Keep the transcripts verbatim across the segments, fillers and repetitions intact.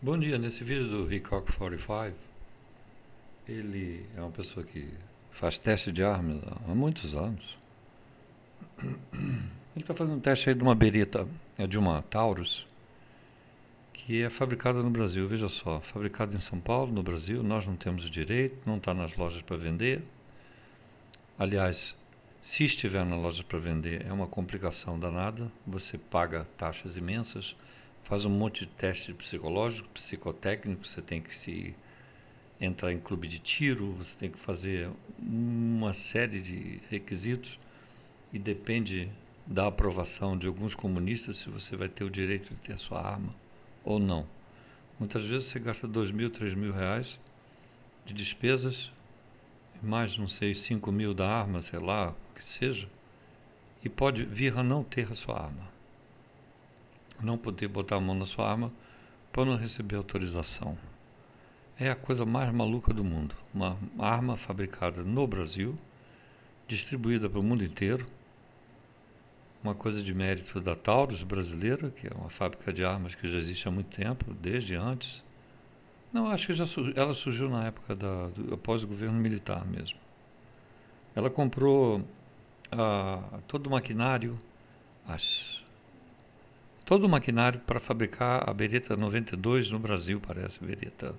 Bom dia, nesse vídeo do Hickok quarenta e cinco, ele é uma pessoa que faz teste de armas há muitos anos. Ele está fazendo um teste aí de uma Beretta, é de uma Taurus, que é fabricada no Brasil. Veja só, fabricada em São Paulo, no Brasil, nós não temos o direito, não está nas lojas para vender. Aliás, se estiver nas lojas para vender, é uma complicação danada, você paga taxas imensas, faz um monte de teste psicológico, psicotécnico, você tem que se entrar em clube de tiro, você tem que fazer uma série de requisitos e depende da aprovação de alguns comunistas se você vai ter o direito de ter a sua arma ou não. Muitas vezes você gasta dois mil, três mil reais de despesas, mais, não sei, cinco mil da arma, sei lá, o que seja, e pode vir a não ter a sua arma. Não poder botar a mão na sua arma para não receber autorização. É a coisa mais maluca do mundo. Uma arma fabricada no Brasil, distribuída para o mundo inteiro, uma coisa de mérito da Taurus brasileira, que é uma fábrica de armas que já existe há muito tempo, desde antes. Não, acho que já ela surgiu na época da, do, após o governo militar mesmo. Ela comprou ah, todo o maquinário, as todo o maquinário para fabricar a Beretta noventa e dois no Brasil, parece, Beretta.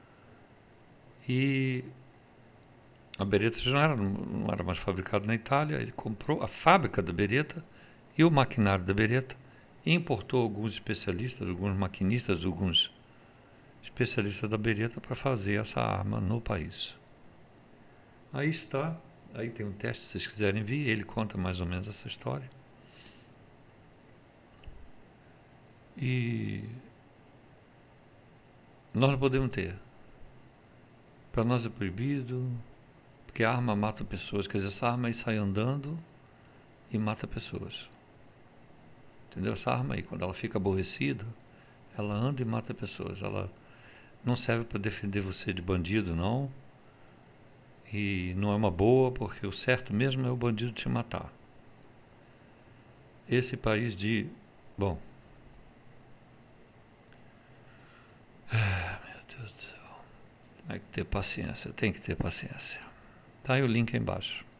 E a Beretta já não era, não era mais fabricada na Itália, ele comprou a fábrica da Beretta e o maquinário da Beretta e importou alguns especialistas, alguns maquinistas, alguns especialistas da Beretta para fazer essa arma no país. Aí está, aí tem um teste, se vocês quiserem ver, ele conta mais ou menos essa história. E nós não podemos ter. Para nós é proibido, porque a arma mata pessoas. Quer dizer, essa arma aí sai andando e mata pessoas. Entendeu? Essa arma aí, quando ela fica aborrecida, ela anda e mata pessoas. Ela não serve para defender você de bandido, não. E não é uma boa, porque o certo mesmo é o bandido te matar. Esse país de... Bom... Ah, meu Deus do céu. Tem que ter paciência, tem que ter paciência. Tá aí o link aí embaixo.